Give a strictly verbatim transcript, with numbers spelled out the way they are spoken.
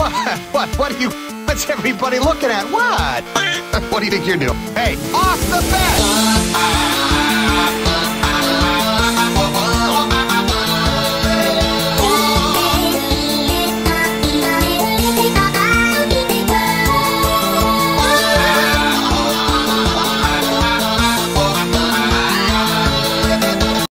What? What? What are you... What's everybody looking at? What? What do you think you're doing? Hey, off the bed!